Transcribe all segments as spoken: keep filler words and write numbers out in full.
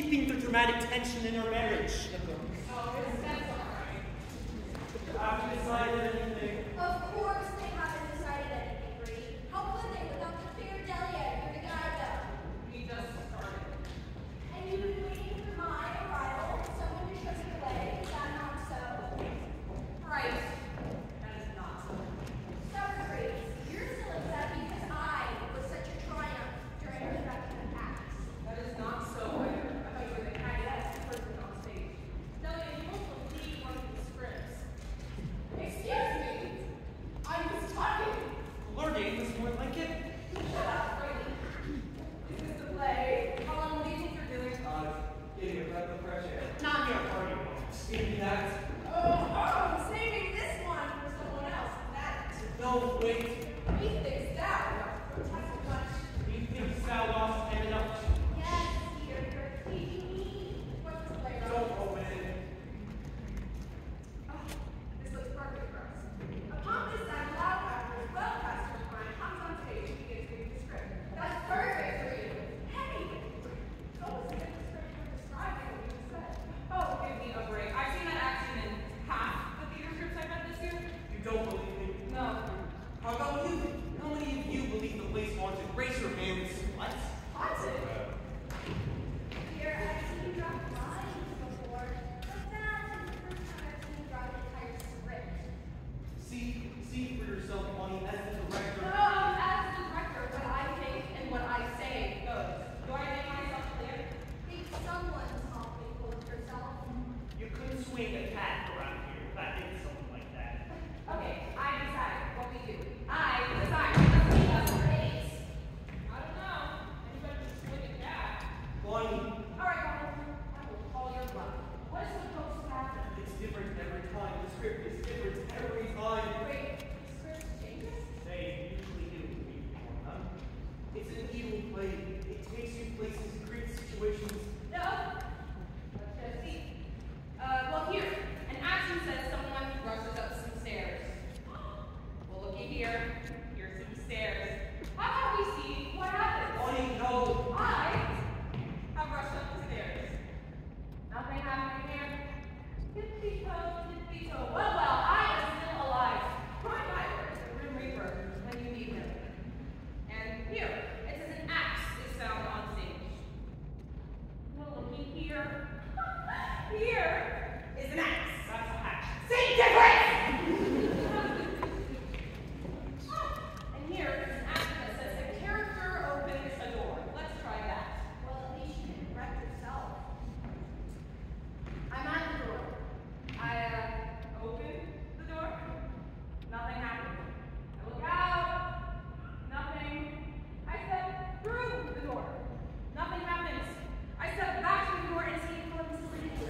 keeping the dramatic tension in our marriage. Oh, that's all right. Have you decided anything? Of course they haven't decided anything, Bree. How could they without the fair Delia and the guy though? We just started. And you've been waiting for my arrival, someone to show you the way. Is that not so? Right. That is not so. Sorry, Bree. You're still upset because I was such a triumph during our production of Acts. That is not so either. I thought you were the cattiest person on stage. Delia, you won't believe one of these scripts. Excuse me. I was talking. Learning is more like it. Shut up, Brady. This is the play. Colin, what do you think you're doing? Uh, getting a breath of fresh air. Not your party, Maybe that. Oh, oh, saving this one for someone else. That. No, wait. He thinks that. Protest much. You think Sal lost and enough? Yes, dear, you're teaching me. What's the play? Don't open it. Oh, this looks perfect for us. Upon this time, Loudcasters, well-casters mind comes on stage and begins reading the script. That's perfect for you. Hey! It's almost as if the script were describing what you said. Oh, give me a break. I've seen that action in half the theater scripts I've read this year. You don't believe me? No. How about you? How many of you believe the place haunted? Raise your hands. What? Haunted? Dear, I've seen you drop lines before, but that is the first time I've seen you drop an entire script. See, see for yourself, Bonnie, as the director. No, as the director, what I think and what I say goes. Do I make myself clear? Think someone's awfully full of yourself. You couldn't swing a cat around here if I did something like that. Okay, I decide what we do. I decide what we do. Raise. I don't know. Anybody can swing a cat. Bonnie, All right, Colin. I will call your bluff. What is supposed to happen? it's different every time. The script is different every time. Wait, the script changes? They usually do before, huh? It's an evil play. It takes you places, creates situations. No. Let's just see. Uh, well, here. An action says someone rushes up some stairs. Well, looky here. Here's some stairs. How about we see what happens? Bonnie, no. I have rushed up the stairs. Nothing happening here. Tippy-toe, tippy-toe. Well, well, I am still alive. My Bible is the Grim Reaper when you need him. And here, it says an axe is found on stage. Well, looky here. Here is an axe. That's a hatch. Same difference! And here is an action that says the character opens a door. Let's try that. Well, at least you didn't wreck yourself. I'm at the door. I uh, open the door. Nothing happens. I look out. Nothing. I step through the door. Nothing happens. I step back to the door and see it comes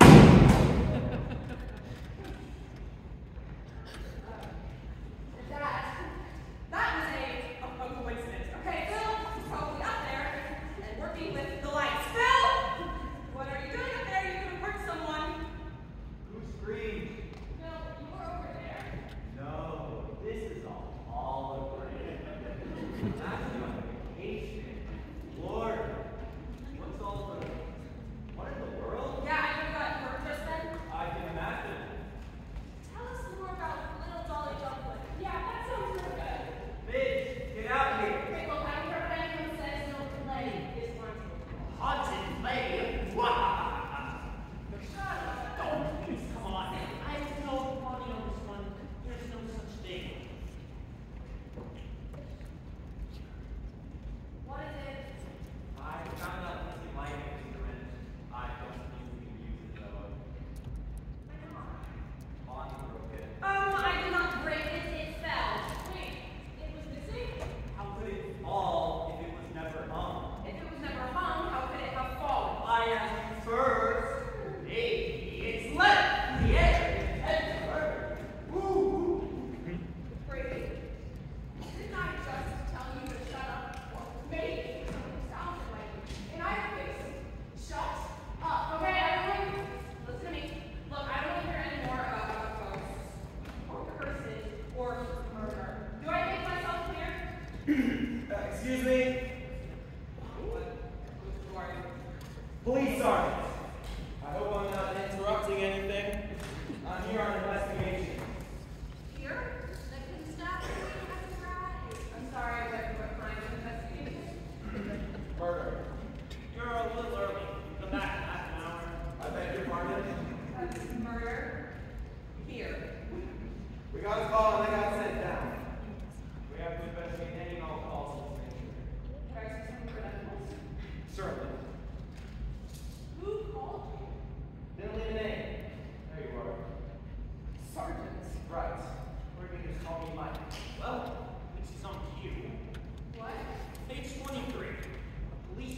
That, that was a, a, a coincidence. Okay, Phil is probably up there and working with the lights. Phil! What are you doing up there? You could have hurt someone. Who screamed? No, you were over there. No, this is a hologram. That's an vacation. Lord, what's all the... What in the world? Yeah, you got hurt just then. I can imagine. Tell us more about Little Dolly Dumpling. Yeah, that sounds really good. Bitch, get out here. Okay, well, I don't care what anyone says. No play is haunted. Haunted play? Wah! Shut up. Oh, please, come on. I have no money on this one. There's no such thing. What is it? I found out missing light instrument. I don't think we can use it though. Bonnie broke it. Um, I did not break it. It fell. Wait, it was missing? How could it fall if it was never hung? If it was never hung, how could it have fallen? I asked first. Maybe it's left in the air. Head first. Woo! Brady, didn't I just tell you to shut up? Or maybe something sounded like it. In either case, shut up. Okay, everyone, listen to me. Look, I don't want to hear any more about ghosts, or curses, or murder. Do I make myself clear? Uh, excuse me? What? Who are you? Police sergeant.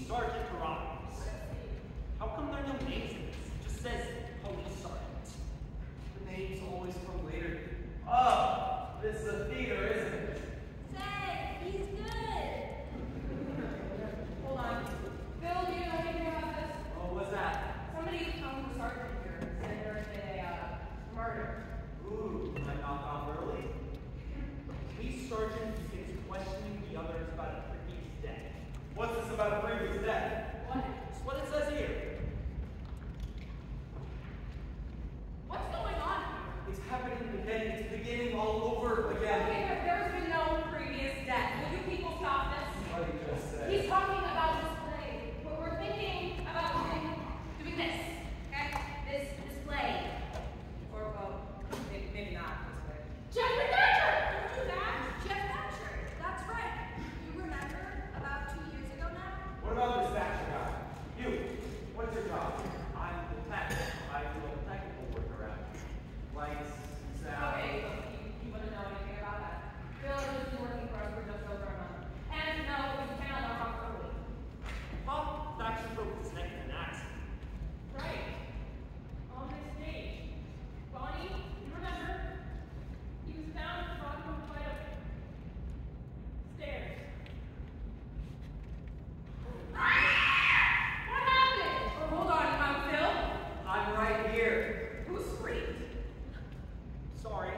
Sergeant Carruthers. How come there are no names in this? It just says police sergeant. The names always come later. Oh, this is a theater, isn't it? Say, he's good. Hold on. Bill, do you know anything about this? Oh, what's that? Somebody found the sergeant here and said there's been a uh, murder. Ooh, I knock off early. Police sergeant is questioning the others about a previous death. What's this about a previous death? What? It's what it says here. What's going on? It's happening again. It's beginning all over again. Okay, but there's been no previous death. Will you people stop this? What did you just say? He's talking about display. But we're thinking about doing, doing this. Okay? This display. Or, well, maybe, maybe not this way. Jeffrey Thatcher! Don't do that! Jeff Thatcher, that's right. You remember about two years ago now? What about this Thatcher guy? You, what's your job? I'm the tech. I do all the technical work around. Lights, sound. Okay, so you, you wouldn't know anything about that. Bill has been working for us for just over a month. And no, we cannot knock off early. Bob Thatcher broke his neck in an accident. Right. On this stage. Bonnie, you remember? He was found at the bottom of a flight of stairs. What happened? Oh, hold on, um, Phil. I'm right here. Who screamed? Sorry.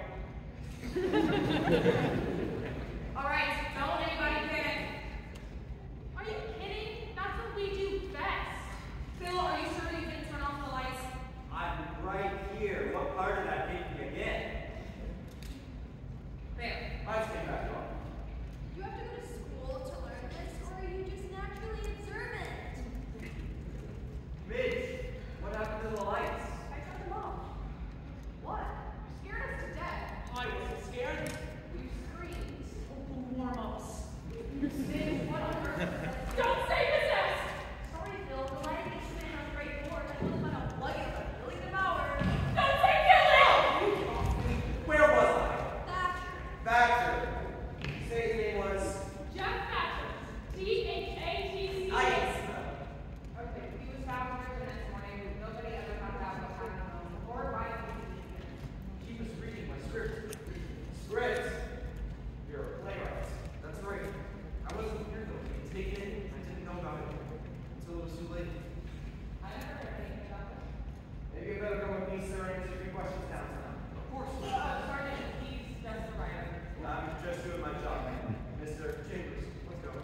All right, don't anybody panic. Are you kidding? That's what we do best. Phil, are you sure you didn't turn off the lights? I'm right here. What part of that did you get? There. Lights came back on. You have to go to school to learn this, or are you just naturally observant? Midge, what happened to the lights? I turned them off. What? You scared us to death. I wasn't scared. You screamed. Warm-ups. Midge, what on earth? Don't say possessed! Sorry, Phil. The lighting instrument has great doors. I told him about a light of a billion devoured. Don't say killing! Where was I? Thatcher. Thatcher. Say his name was. Jeff Thatcher. T H A T C. I didn't smell. Okay, he was found here the next morning. Nobody ever found out what happened to him or why he was here. He was reading my script. Script? You're a playwright. That's right. I wasn't here though. I didn't take it. I didn't know about it until it was too late. I never heard anything about this. Maybe you better go with me, sir, and answer a few questions downtown. Of course. Uh, Sergeant, he's just the writer. I'm just doing my job, man. Mister Chambers, let's go.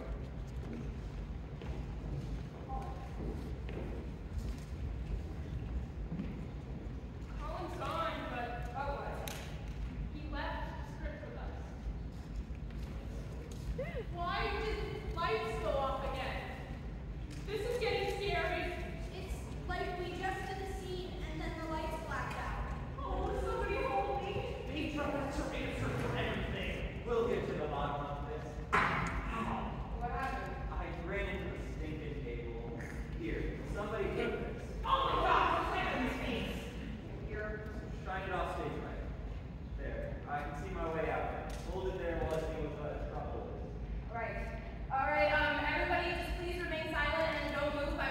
Colin's gone, but oh what? He left script with us. Why did lights go off again? This is getting scary. It's like we just did a scene and then the lights blacked out. Oh, somebody hold me. They drove that to answer for everything. We'll get to the bottom of this. Ow. What happened? I ran into the stinking table. Here, somebody take this. Oh my God! What's happening to me? Here, shine it off stage right. There, I can see my way out. Hold it there while I see what the trouble is. All right. All right. Um, everybody, just please remain silent and don't move. I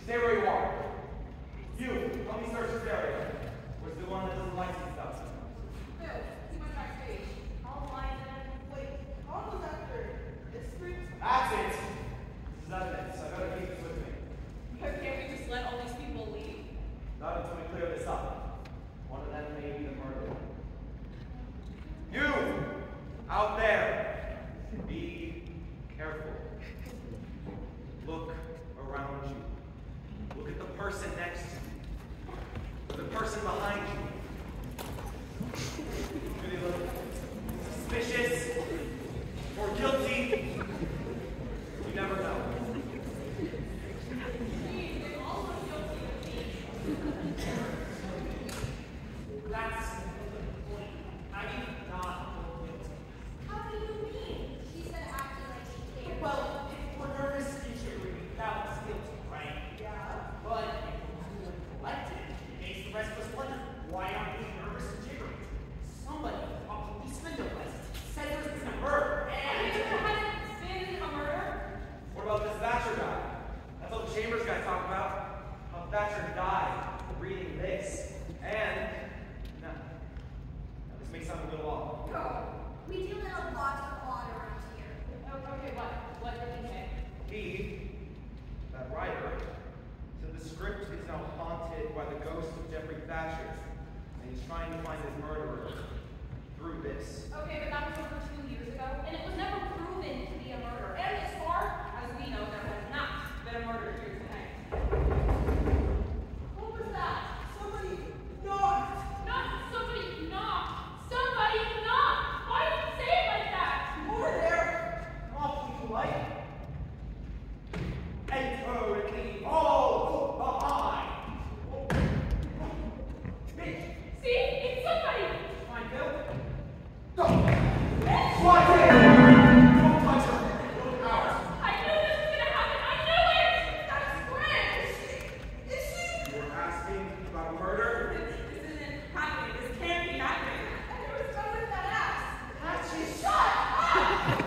Stay where you are. You, help me search this area. Where's the one that doesn't like some stuff? Bill, he went backstage. I'll find him. Wait, all was after district? That's it. This is evidence. I better keep this with me. But can't we just let all these people leave? Not until we clear this up. One of them may be the murderer. You! Out there! Be careful. Look around you. Look at the person next to you. The person behind you. Do they look suspicious or guilty? You never know. Please, they all look guilty of me. That's the point. How do you not look guilty? How do you mean? She said acting like she cared. Well, if we're nervous and jittery, that was guilty, right? Yeah. But if we're cool and collected, it makes the rest of us wonder, why aren't we nervous and jittery? Somebody, a policeman to West, said there's been a murder, Are and... you sure there hasn't been a murder? What about this Thatcher guy? That's what the Chambers guy talked about. How Thatcher died reading this. And... No. Now, this may sound a little odd. No. We deal in a lot of odd around here. Oh, okay, what? What did he say? He, that writer, said the script is now haunted by the ghost of Jeffrey Thatcher, and he's trying to find his murderer through this. Okay, but that was over two years ago, and it was never proven to be a murder. And as far as we know, there has not been a murder here tonight. What was that? Somebody knocked. Not somebody knocked. Somebody knocked. Why did you say it like that? Over there. Awfully polite. Enter and leave all behind. Bitch, See, it's somebody. find Bill. Don't. Why did Don't touch her. Little hours. I knew this was gonna happen. I knew it. That's Gwen. Is she? Is she? You were asking about a murder? This isn't happening. This can't be happening. And who was going with that ass? That's just Shut up!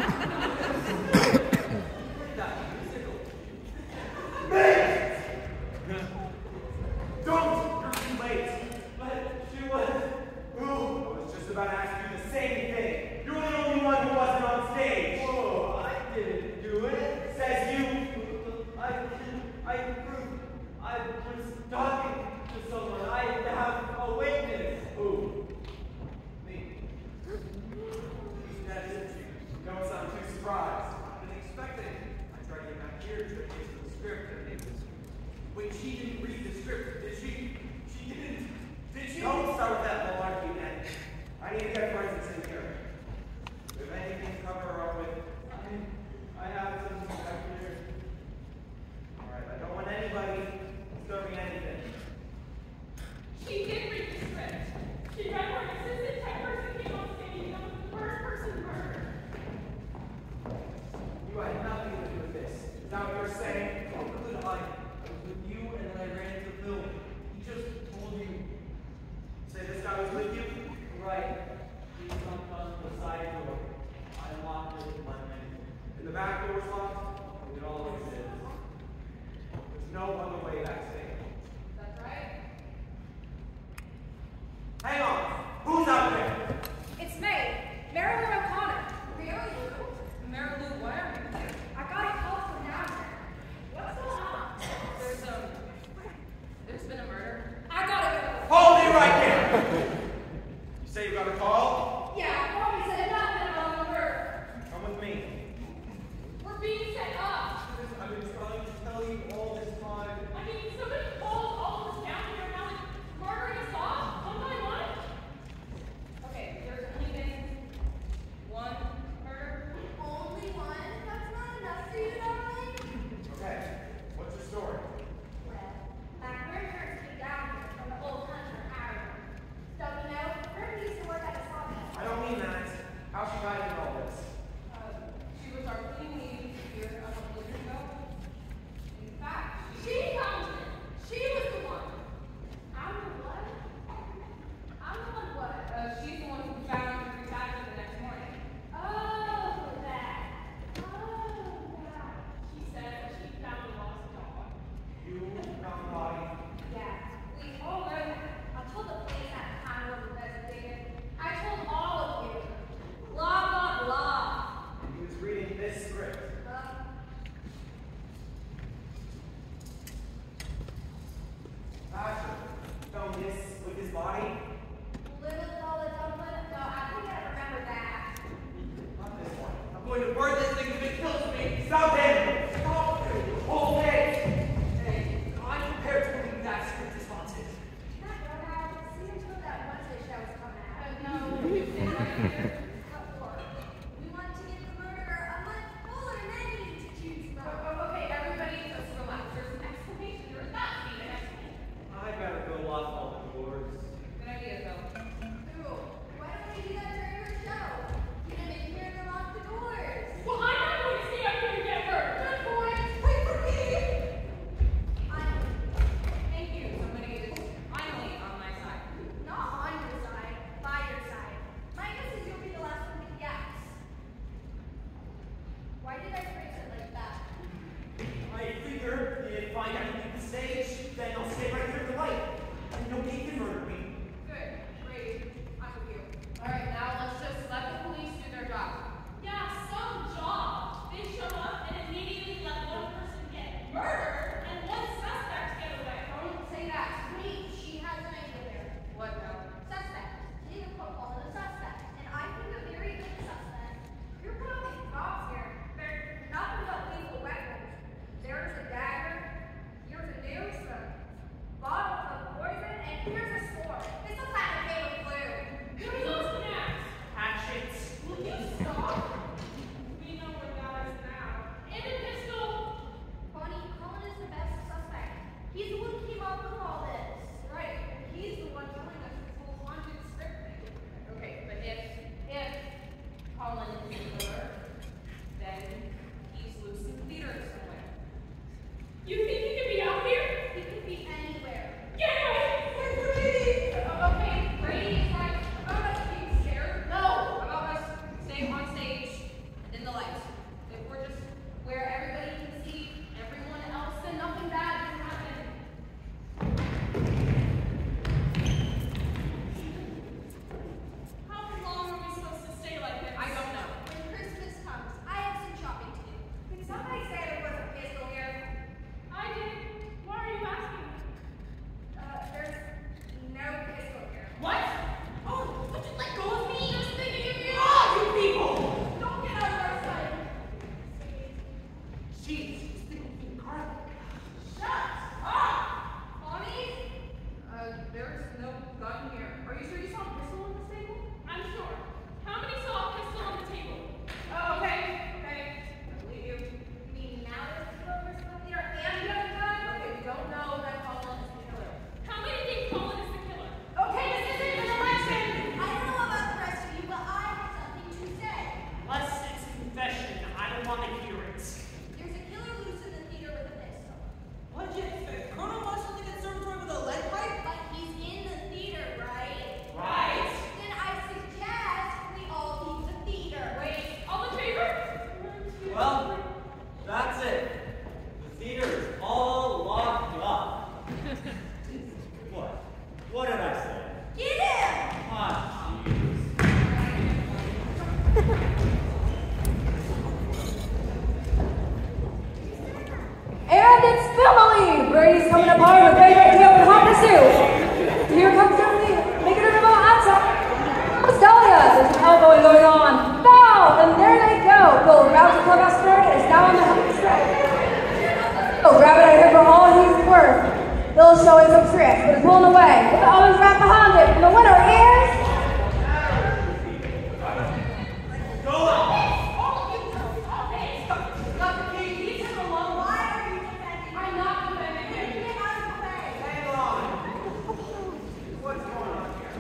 Where'd that musical? Bitch! Don't! You're too late. But she was. Ooh, I was just about to ask you the same thing. You're the only one who wasn't on stage. Whoa, I didn't do it. Says you. I I I was talking to someone. I have a witness. Who? Me. That's it. Don't sound too surprised. I didn't expect it. I tried to get back here to get to the script and it was. Wait, she didn't read the script, did she? She didn't. Did she? Don't start with that malarkey, man. I need to get forensics in here. If anything to cover her up with, I, I have some back here. Alright, I don't want anybody disturbing anything. She did read the script. She read where an assistant tech person came on stage and was the first person murdered. You had nothing to do with this. Is that what you're saying? How could I? I was with you and then I ran into Phil. He just told you. Say this guy was with you? Right. He jumped on the side door. I unlocked it with my hand. And the back door was locked? It always is. There's no other way backstage. That's right. Hang on! Who's out there? It's May, Marilyn O'Connor. Really? Mary Lou, why are you here? I got a call from down there. What's going on? There's um, there's been a murder. I gotta go. Hold it right there! You say you got a call? Yeah, Bobby said nothing about the murder. Come with me. We're being set up. I've been trying to tell you all this time. I mean, somebody called all of us down here and now it's murdering us off one by one. I gotta leave the stage, then I'll stay right here at the light. And nobody can murder me. Good. Great. I'm with you. All right, now let's just let the police do their job. Yeah, some job. They show up and immediately let one person get murdered and one suspect get away. Don't say that. Wait, she has an idea there. What now? Suspect. Leave a football to the suspect. And I think a very good suspect. You're putting props here. They're nothing but lethal weapons. There's a dagger. Here's a noose. A bottle of poison. And here's a sword. This looks like a game of glue. Who's those snacks? Hatchets. Will you stop? We know where that is now. And a pistol. Bonnie, Colin is the best suspect. He's the one who came up with all this. Right. And he's the one telling us this whole haunted script thing. Okay, but if if Colin is the killer, then he's loose in the theater somewhere. You think he could be out here? He could be anywhere. Get away! Where's Brady? Okay, Brady is like about us being scared. No, about us staying on stage and in the lights. If we're just where everybody can see everyone else, then nothing bad can happen. How long are we supposed to stay like this? I don't know. When Christmas comes, I have some shopping to do. Did somebody say there was a pistol here? I did. Why are you asking me? Uh, there's no pistol here. What? Oh, would you let go of me? I'm thinking of you. Ah, you people! Don't get out of our sight. Jeez, she's thinking incredible. Shut up! Bonnie? Uh, there's no gun here. Are you sure you saw a pistol on this table? I'm sure. How many saw a pistol on the table? Oh, okay. Okay. I believe you. You mean now there's two of us in the theater and you have a gun? Okay, we don't know that Colin is the killer. How many think Colin is the killer? Okay, this isn't an election! I don't know about the rest of you, but I have something to say. Unless it's a confession, I don't want to hear it. There's a killer loose in the theater with a pistol. What'd you expect? Colonel wants to leave observatory with a lead pipe? But he's in the theater, right? Right. Then I suggest we all leave the theater. Wait, all in favor? Well, that's it. The theater is all locked up. What? What did I say? Get him! Ah, jeez. And it's family! Brady's coming apart with Ray Ray Tail and Hot Pursuit. Here comes Germany, making her remote answer. Australia, there's an elbowing going on. Foul! And there they go. Bill grabs the clubhouse skirt and is now on the home stretch. Bill grab it out of here for all he's worth. Bill's showing some tricks, but is pulling away. With the others right behind it. And the winner is... Go on! Not the key. Leave him alone. Why are you defending I'm not defending him. Get out of the way. Hang on. What's going on here?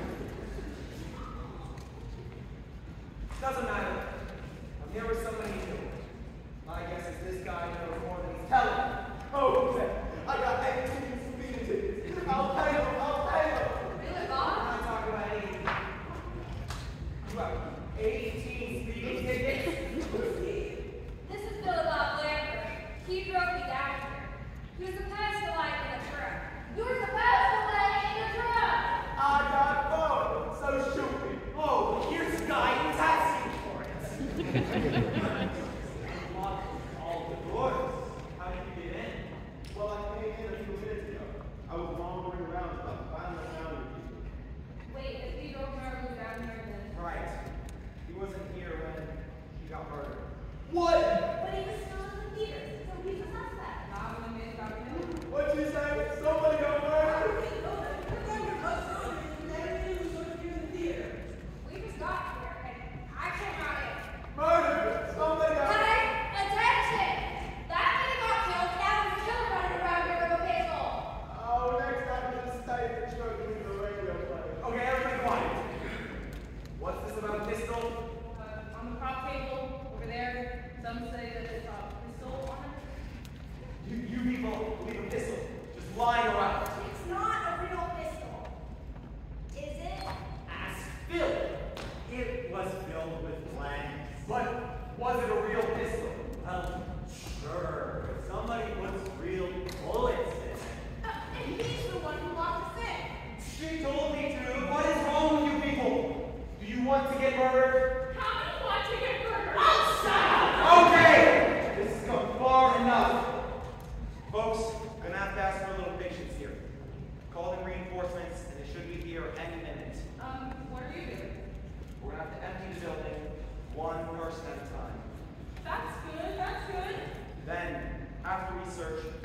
Doesn't matter. I'm here with somebody new. My guess is this guy knows more than he's telling. Oh, okay. I got eighteen speeding tickets. I'll pay them. I'll pay them. Really, I'm Bob? not talking about eighteen. You have eighteen speeding tickets? This is Bill Bob Lambert. He drove me down here. He was supposed to like in the truck. You were supposed to let in the truck. I got bored, so shoot me. Oh, here's a guy who's asking for it. Lock all the doors.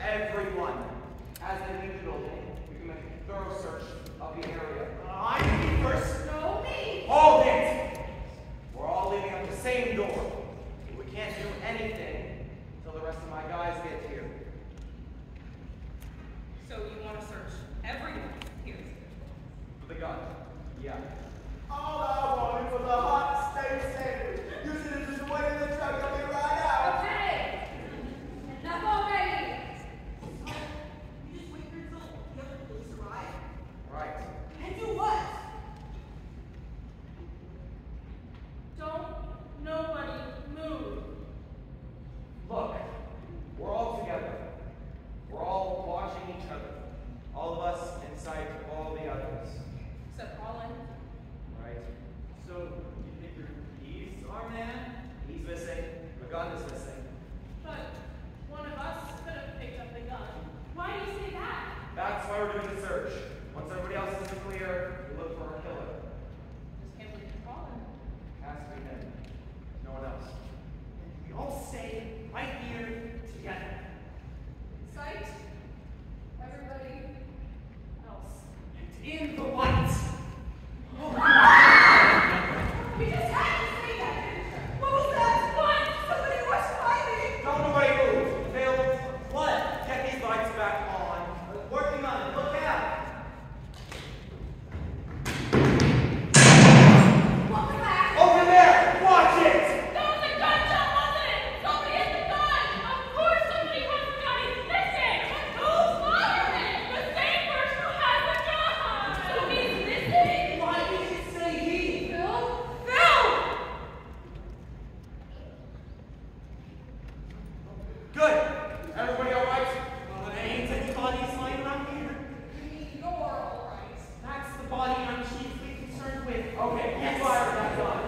Everyone. As they leave the building, we can make a thorough search of the area. I need first. No, me. Hold it! We're all leaving out the same door. We can't do anything until the rest of my guys get here. So you want to search everyone here? For the gun. Yeah. All I wanted was a hot steak sandwich. You should have just waited in the truck and me right out. Okay. Enough already. You just wait until the other police arrive? Right. And do what? Don't nobody move. Look, we're all together. We're all watching each other. All of us in sight of all the others. Except Colin. Right? So, you think your he's our man? He's missing. The gun is missing. But one of us could have picked up the gun. Why do you say that? That's why we're doing the search. Once everybody else is clear, we look for our killer. Just can't believe it's Colin. Has to be him. No one else. We all stay right here together. Sight. Everybody else. And in the light. We just had to say that. What was that? What? Somebody rushed by me. Don't nobody move. Phil, what? Get these lights back on. I'm working on it. Look out. What was that? Over there. Watch it. That was a gunshot, wasn't it? Somebody has the gun. Of course somebody has the gun. He's missing. Who's firing? The same person who has the gun. So he's missing? Why did you say he? Phil? Phil! Good. Everybody all right? Well, there ain't any bodies lying around here. You're all right. That's the body I'm chiefly concerned with. Okay, Yes. you fire that gun.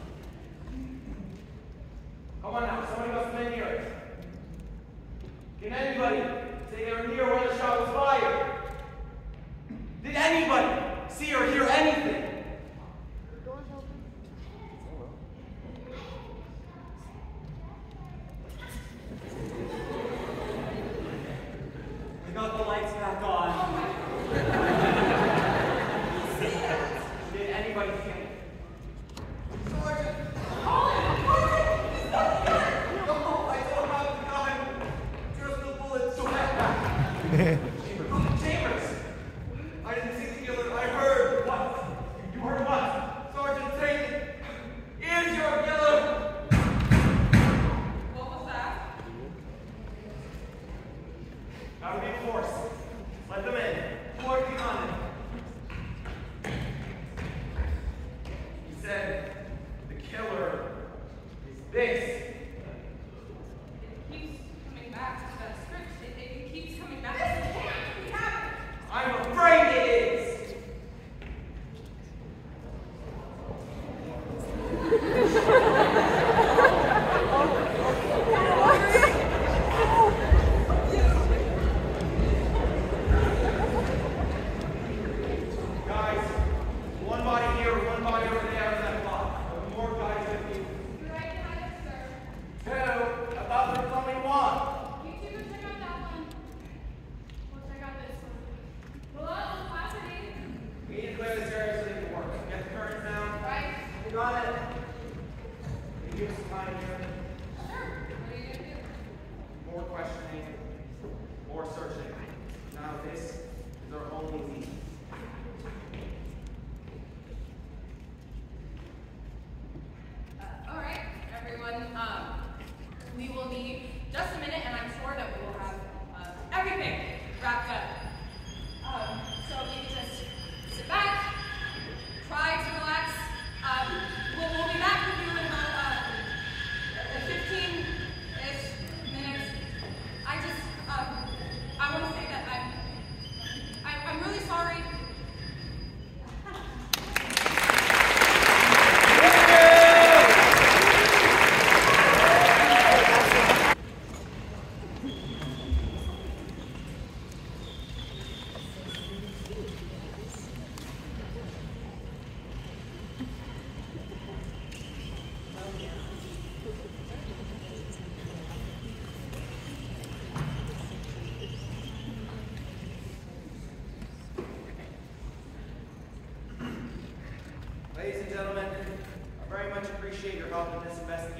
Come on now, somebody must have been near it. Can anybody say they were near where the shot was fired? Did anybody see or hear anything? We got the lights back on. Did anybody see anything? Sergeant! Colin! Colin! He's got the gun! No, I don't have the gun. Just the bullets. So Chambers. Chambers! I didn't see the killer. I heard. What? You heard what? Sergeant, take it. Is your killer? What was that? That would be force. Let them in. Working on it. He said the killer is this. It keeps coming back to that script. It, it keeps coming back. This can't be happening. I'm afraid it is.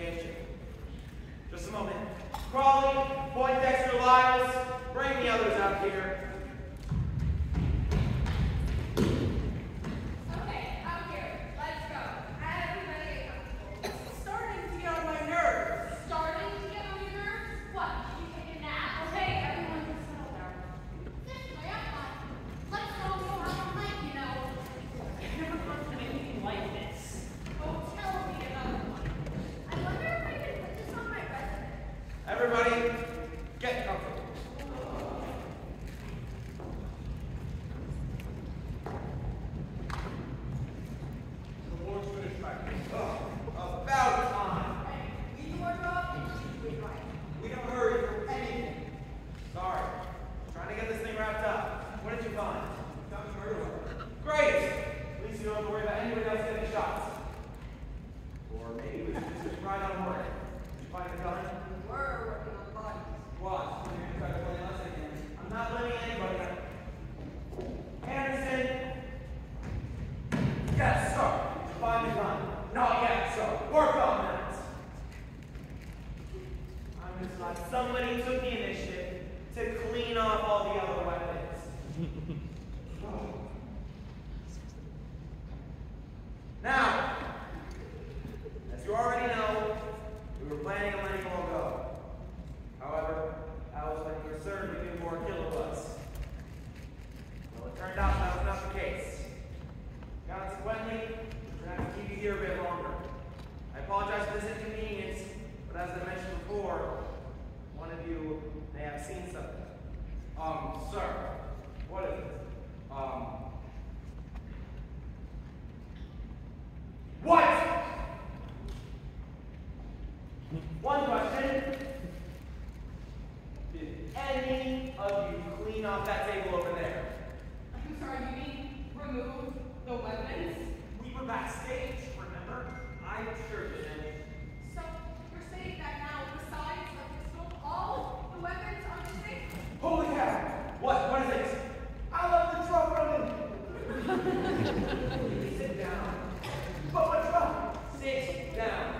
investigation. Just a moment. Crawley, Poindexter, Lyles, bring the others out here. Okay, out here. Let's go. Everybody get comfortable. It's starting to get on my nerves. Starting to get on your nerves? What? Did you take a nap? Okay, everyone just settle down. This way, I'm fine. Let's all go out on lake, you know. I've never gone through anything like this. Oh, tell me another one. I wonder if I can put this on my resume. Everybody, get comfortable. The war's finished back here. Oh, about time. Hey, leave the wardrobe and keep it right. We don't hurry for anything. Sorry. Trying to get this thing wrapped up. What did you find? Found a murder weapon. Great! At least you don't have to worry about anybody else getting shots. Or maybe we should just ride on work. Did you find the gun? We're working on bodies. What? You're gonna try to play us again. I'm not blaming anybody. Anderson! Yes, sir. Did you find the gun? Not yet, sir. Work on that. I'm just glad somebody took the initiative to clean off all the other weapons. Now, as you already know, we were planning on letting you all go. However, I was letting your serve to do more kilobus. Well, it turned out that was not the case. Consequently, we're going to have to keep you here a bit longer. I apologize for this inconvenience, but as I mentioned before, one of you may have seen something. Um, sir, what is it? Um, what? One question. Did any of you clean off that table over there? I'm sorry, you mean remove the weapons? We were backstage, remember? I sure didn't. So, you're saying that now, besides the pistol, all the weapons on the table? Holy cow! What? What is it? I love the truck running! Sit down. But what truck? Sit down.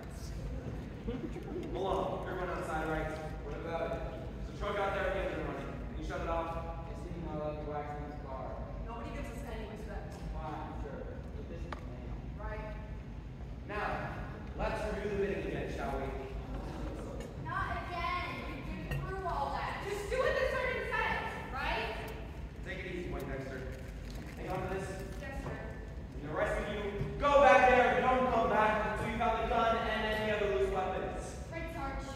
Malone, everyone outside, right? What about it? The truck out there, the engine running. Can you shut it off? It's seeming I love the wax in this car. Nobody gives us any respect. Fine, sure. But this is lame. Right? Now, let's review the bidding again, shall we? Not again. We've been through all that. Just do what the sergeant says, right? Take it easy, Poindexter. Hang on to this. Yes, sir. And the rest of you, go back there and don't come back until you got the gun and any other loose weapons. Right, Sarge.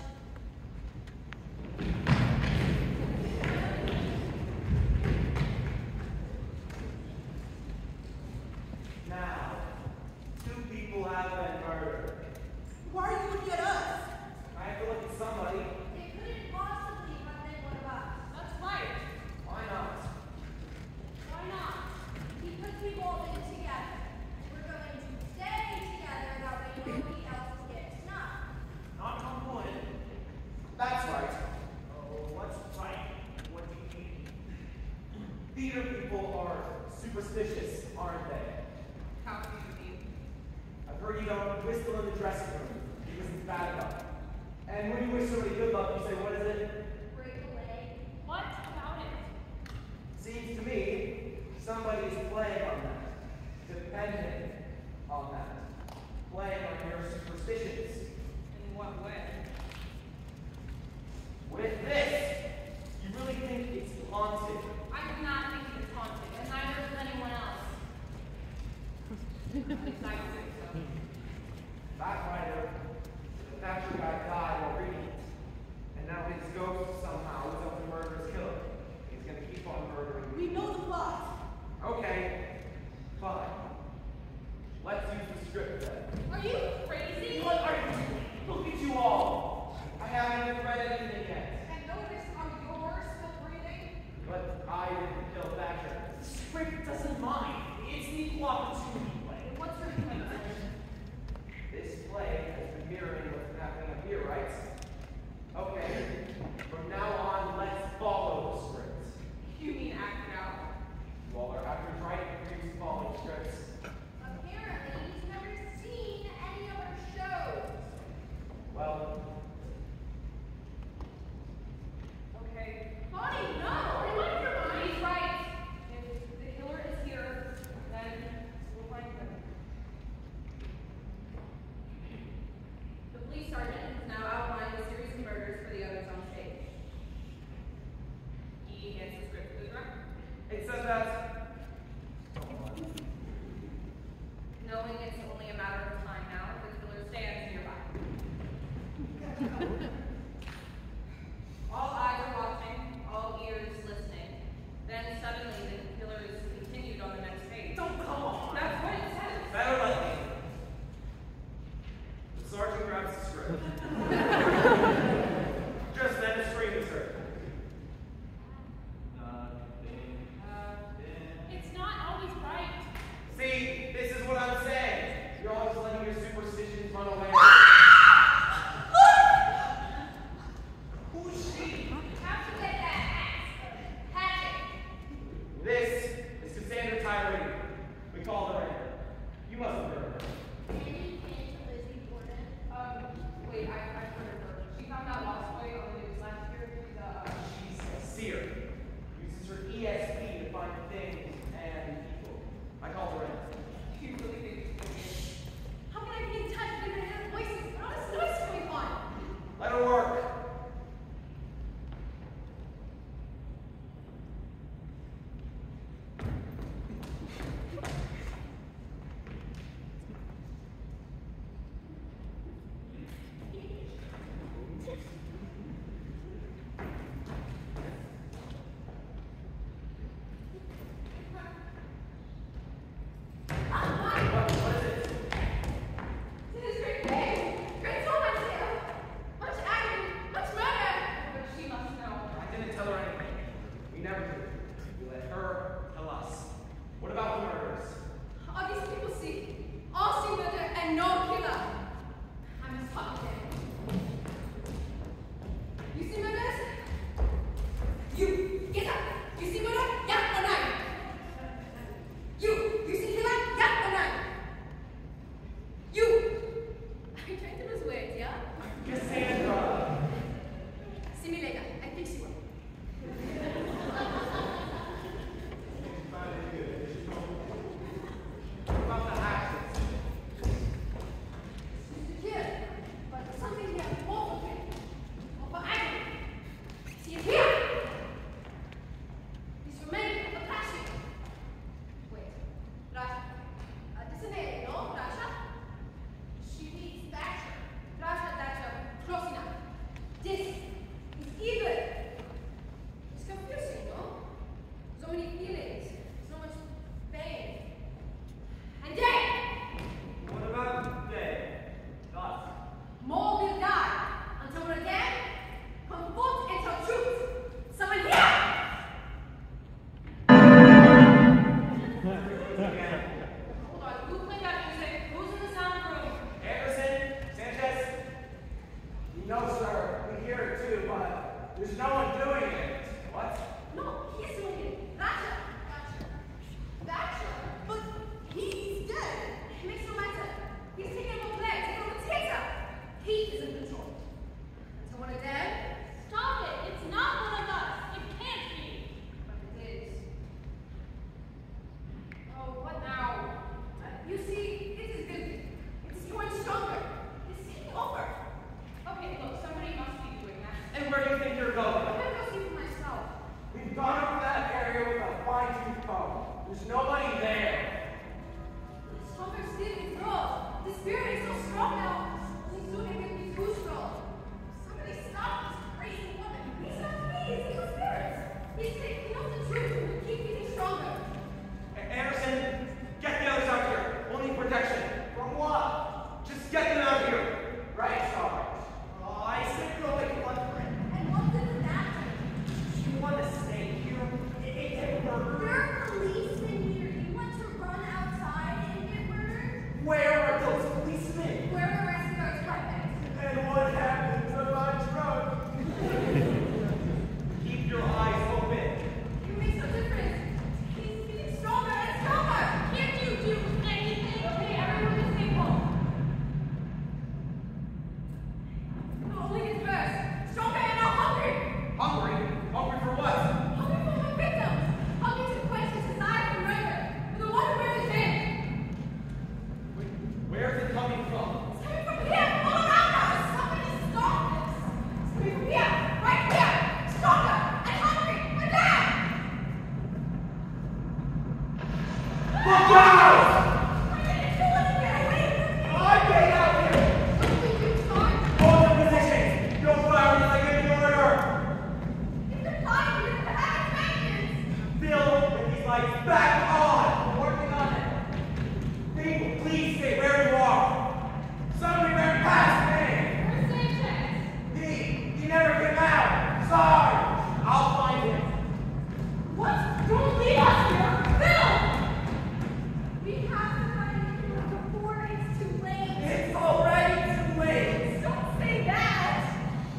Now, two people have been murdered. Why are you looking at us? I have to look at somebody. It couldn't possibly have been one of us. That's right. Why not? Why not? Because we all live together. We're going to stay together, that way nobody else will get snubbed. Not on point. That's right. Oh, what's right? What do you mean? Theater people are superstitious, aren't they? How do you mean? I've heard you don't whistle in the dressing room because it's bad luck. And when you wish somebody good luck, you say, what is it? Break a leg. What about it? Seems to me somebody's playing on that. Depending on that. Playing on your superstitions. In what way? With this, you really think it's haunted? I do not think it's haunted, and neither does anyone else. At least I don't think so. That writer, the Thatcher guy died while reading it. And now his We've gone over that area with a fine-tooth comb. There's nobody there. Stronger still is girl. The spirit is so strong now. Only soon it can be too strong. Somebody stop this crazy woman. He's not me, it's the spirit. He's taking out the truth and we keep getting stronger. Anderson, get the others out here. We'll need protection. From what? Just get them out here. Right, Sarge? Oh, I said go like one friend. And what did that do? You want to stay here? It ain't a murder. There are policemen here. You want to run outside and get murdered? Where are those policemen? Where are the rest of our weapons? And what happened to my truck? Keep your eyes open. You make no difference. He's getting stronger and stronger. Can't you do anything? Okay, everyone just stay home. No, only gets worse. Stronger and now hungry. Hungry? Hungry for what? Hungry for my victims. Hungry to quench his desire for murder. For the one where is him. Where's it coming from? It's coming from here, all around us. Somebody stop this. It's coming from here, right here. Stronger and hungry and there. Look out! What are you doing? Get away from me. I'm getting out here! What will you do, Sarge? Hold your positions! Don't fire until I give you an order! If they're flying, you're gonna have vengeance. Bill, these lights back on! We're working on it. People, please stay where you are. Somebody ran past me! Where's Sanchez? He, he never came out! Sorry! I'll find him. What? Don't leave us here! Bill! We have to find him before it's too late. It's already too late! Don't say that!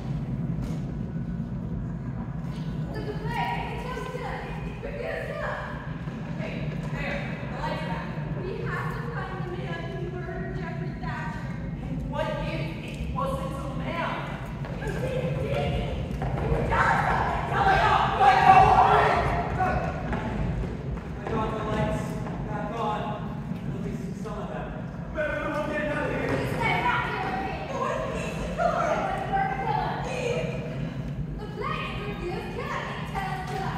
Look at that! It tells us that. It could be a killer. Okay, there. The lights are back. We have to find the man who murdered Jeffrey Thatcher. And what if it wasn't a man? You didn't dig it! You were jealous of it! Tell me up! Let go of it! I got the lights back on. At least some of them. Better look at out here. He said that killer me. It was me, the killer. It was your killer. Me. The blame reveals killer. It tells killer.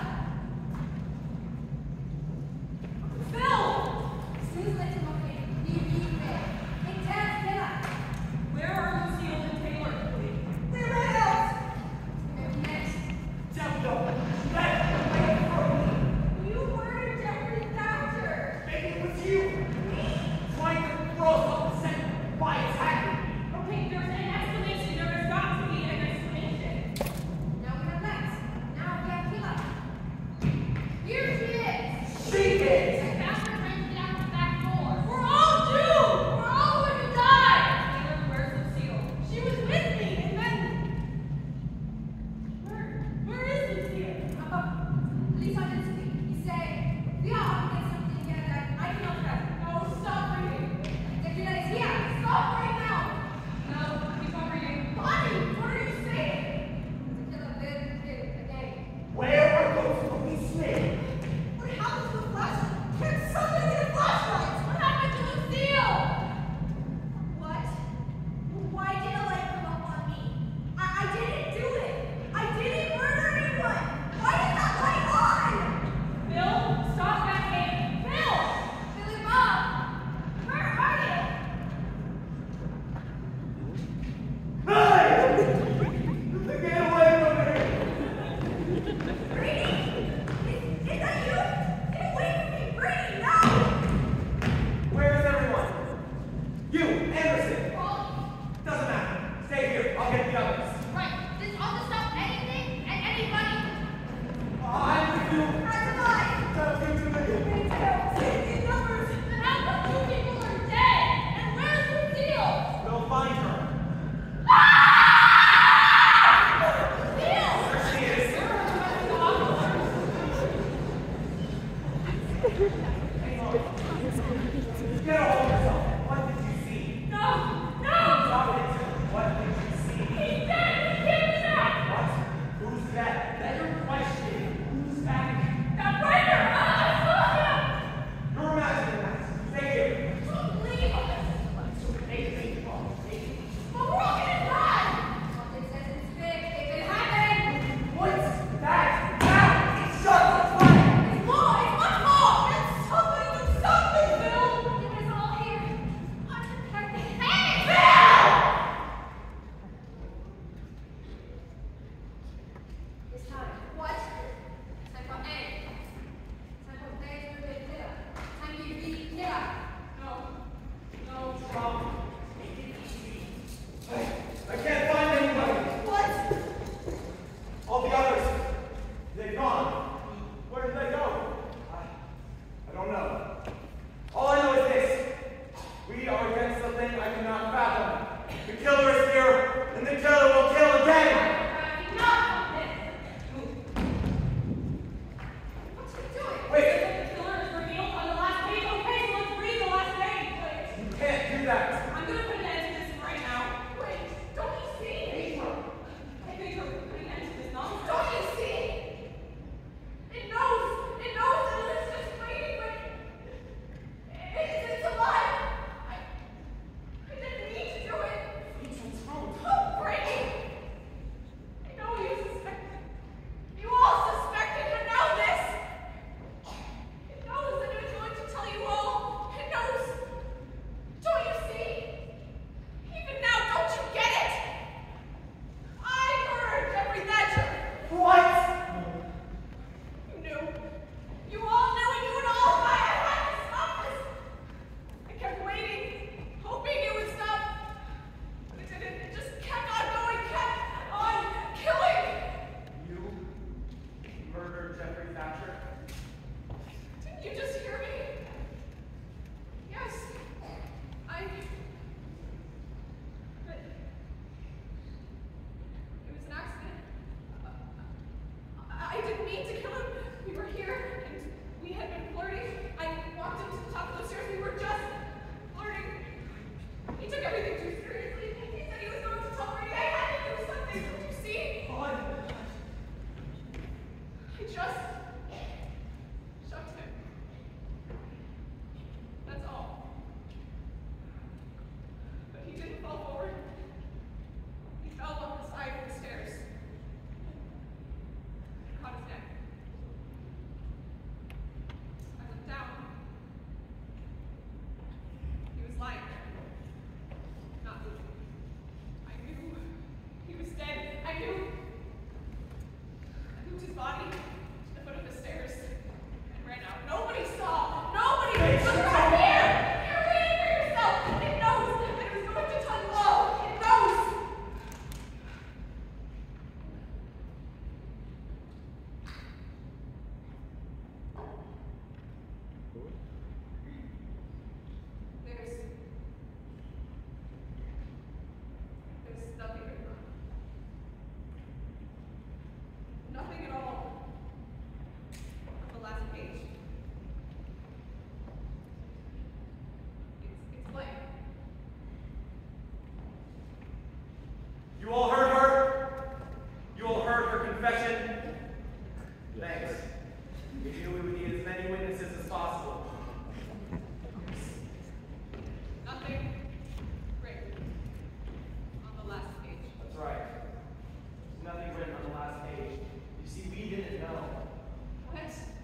Bill! Snooze let him okay. He beat me. It tells killer. Where are Lucille and Taylor? They ran out. Maybe next. Jump up! That's the way for me! You murdered Jeffrey Thatcher. Maybe it was you! Me? Trying to throw us off the scent by attacking me! Okay, there's an explanation. There has got to be an explanation. Now we have Lex. Now we have killer. Here she is. She did! Catherine trying to get out the back door. We're all doomed. We're all going to die. Taylor, where's Lucille? She was with me, and then Where? Where is Lucille? uh, Lisa didn't speak. He said, "Yeah, we get something together. I can help her." No, stop reading. The killer is here. Stop right now. No, he's not reading. Bonnie, what are you saying? The killer did it again. Where are those policemen? What happened to the flashlight? Can somebody get a flashlight? What happened to Lucille? What? Why did a light come up on me? I, I didn't do it. I didn't murder anyone. Why is that light on? Bill, stop that game. Bill! Billy Bob! Where are you? Hey! Get away from me! Brady? Is, is that you? Get away from me, Brady! No! Where is everyone? You, Anderson! Well, Doesn't matter. Stay here. I'll get the others. right. This ought to stop anything and anybody. I'm with you. As am I. Don't get to me. Me too. See these numbers. Then how come two people are dead? And where's Lucille? We'll find her. Lucille! There she is. Hang on. Get a hold of yourself. What did you see? No! No! Talk it to me. What did you see? He's dead! He can't be back! What? Who's that? Better question. Who's that? That mean to kill him. We were here, and we had been flirting. I walked him to the top of the stairs. We were just flirting. He took everything too seriously. He said he was going to tell Brady I had to do something. Did you see? What? I just shoved him. That's all. But he didn't fall forward. He fell on the side of the stairs. I caught his neck. I looked down. He was lying there. Not moving. I knew he was dead. I knew. I moved his body to the foot of the stairs and ran out. Nobody saw. Nobody. Look right here. You're reading for yourself. It knows that it was going to touch low. It knows. There's there's nothing written on it. Nothing at all on the last page. It's it's blank. You all heard her? You all heard her confession? Thanks. We knew we would need as many witnesses as possible. Nothing written on the last page. That's right. There's nothing written on the last page. You see, we didn't know. What?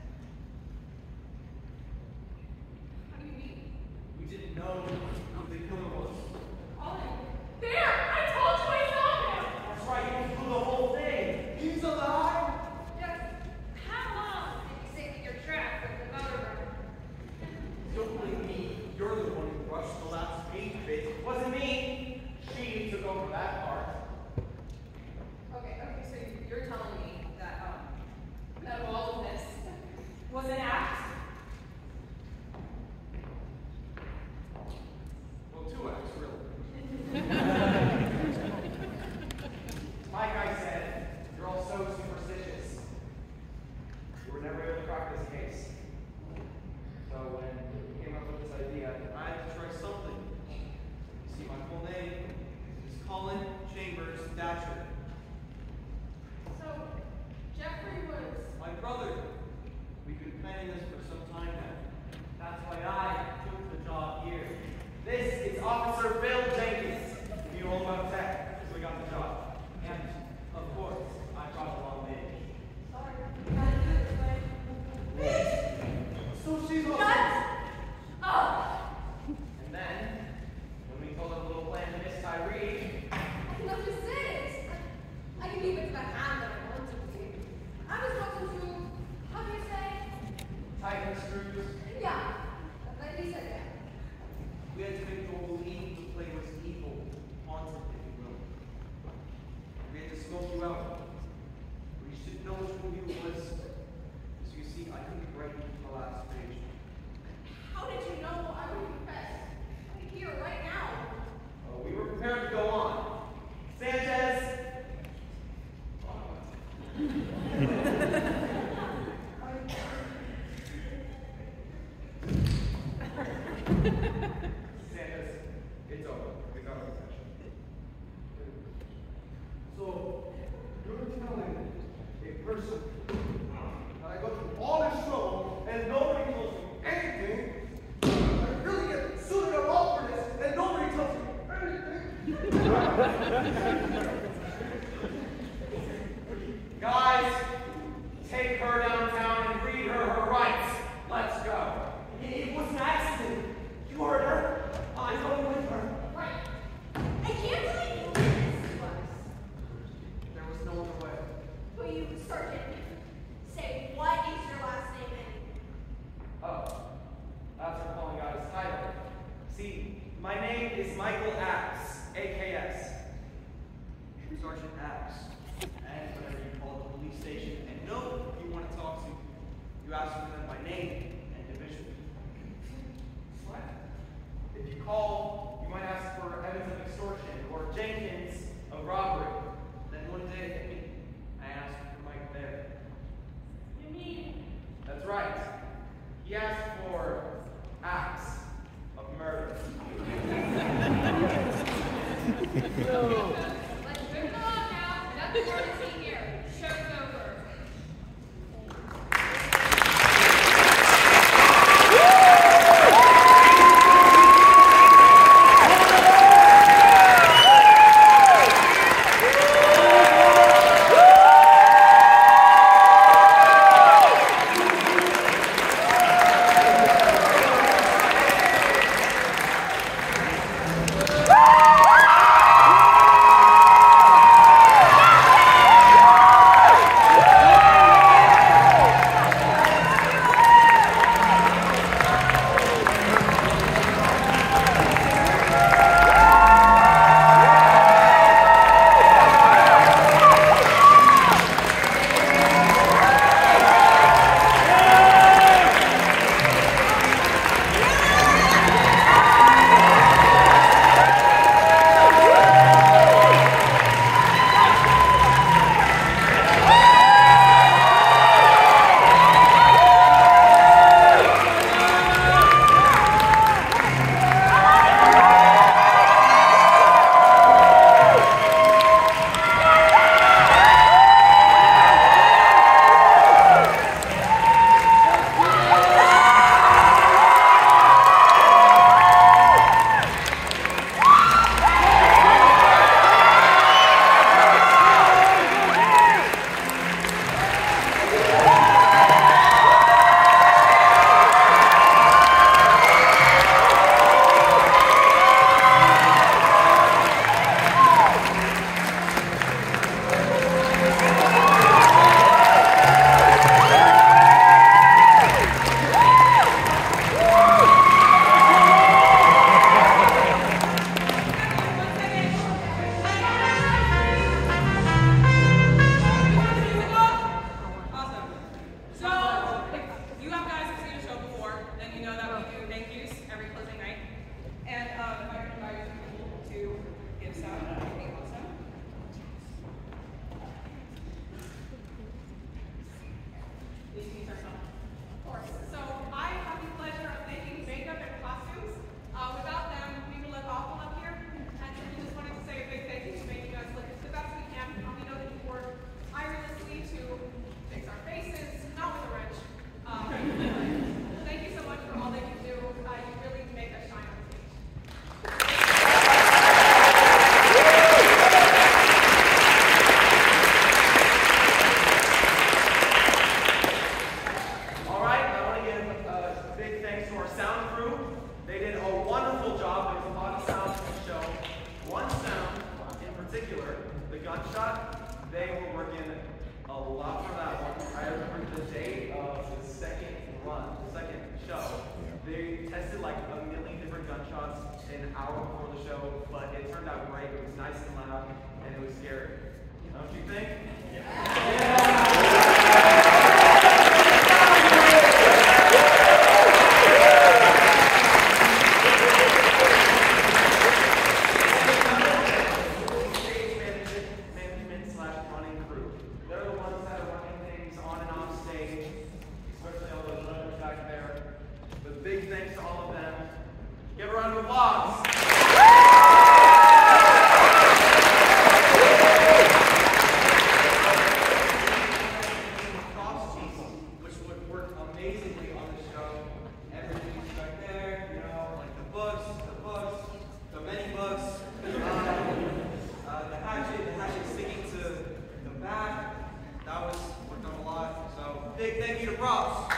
How do you mean? We didn't know who the killer was. Colin. There! I told you I saw him! That's right, you went through the whole thing. He's alive. Yes. How long did you sink in your trap with the motor run? Don't blame me. You're the one who rushed the last page bit. It wasn't me. She took over that part. Okay, okay, so you're telling me that, um, that all of this was an act? Well, two acts, really. Like I said, you're all so superstitious. You were never able to crack this case. So when we came up with this idea, I had to try something. You see, my full name is Colin Chambers Thatcher. So, Jeffrey was... My brother. We've been planning this for some time now. That's why I took the job here. This is Officer Bill Jenkins. He knew all about tech, so we got the job. And, of course, I brought along Midge. Sorry, I had to do it this way. So she's all... Shut up! And then, when we told him a little plan to miss Tyree, I can understand. I can leave it to the hand that I want to do. I was talking to, how do you say? tighten the screws, Yeah, like he said, yeah. we had to make Joel believe the play was evil, haunted, if you will. We had to smoke you out. We should know which movie it was. So you see, I couldn't write the last page. How did you know I would confess? I'm here right now. Oh, we were prepared to go on. Sanchez! Sanchez, it's over. We got our possession. So, you're telling a person that I go through all this trouble and nobody tells me anything? I really get suited up all for this and nobody tells me anything? Guys, take her downtown and read her her rights. Let's go. It was an accident. You heard her. I'm going with her. Right. I can't believe this was. There was no other way. Will you, Sergeant, say what is your last name anyway? Oh, that's her calling out his title. See, my name is Michael Axe, A K S. Sergeant Axe. And whenever you call the police station and know you want to talk Please can you start something? Of course. So I have the pleasure of making makeup and costumes. Uh, without them, we would look awful up here. And so we just wanted to say a big thank you for making us look the best we can. Um, we know that you work tirelessly to fix our faces, not with a wrench. Um, thank you so much for all that you do. Uh, you really make us shine on stage. All right, I want to give a big thanks to our sound crew. They did a wonderful job. There was a lot of sound in the show. One sound in particular, the gunshot, they were working a lot for that one. I remember the day of the second run, the second show, they tested like a million different gunshots an hour before the show, but it turned out great. It was nice and loud, and it was scary. Don't you think? Yeah. Big thank you to Props.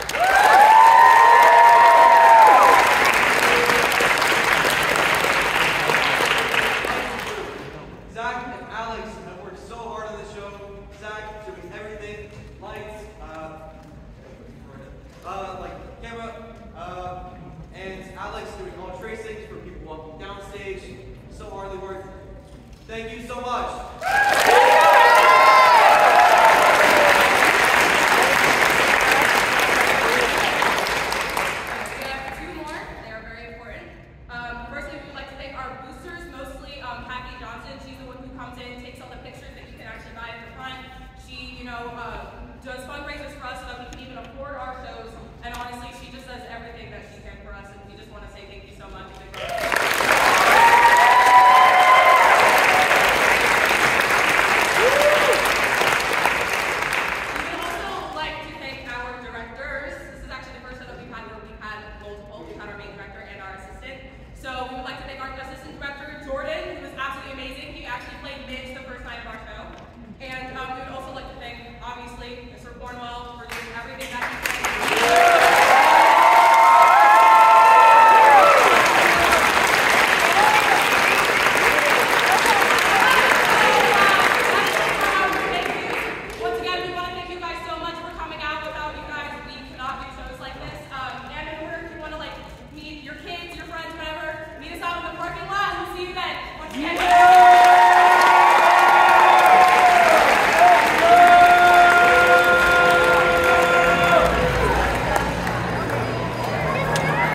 Zach and Alex have worked so hard on this show. Zach doing everything, lights, uh, uh, like camera, uh, and Alex doing all tracings for people walking downstage. So hardly worth it. Thank you so much. Does fundraisers for us so that we can even afford our shows, and honestly, she just does everything that she can for us, and we just want to say thank you so much. We would also like to thank our directors. This is actually the first show that we've had where we've had multiple. We've had our main director and our assistant. So we would like to thank our assistant director, Jordan, who was absolutely amazing. He actually played Midge the first night of our show. And um, we would also like to thank, obviously, Mister Cornwell for doing everything that he can. Once again, we want to thank you guys so much for coming out. Without you guys, we cannot do shows like this. Um, and in order, if you want to like meet your kids, your friends, whatever, meet us out in the parking lot, and we'll see you then. Once again,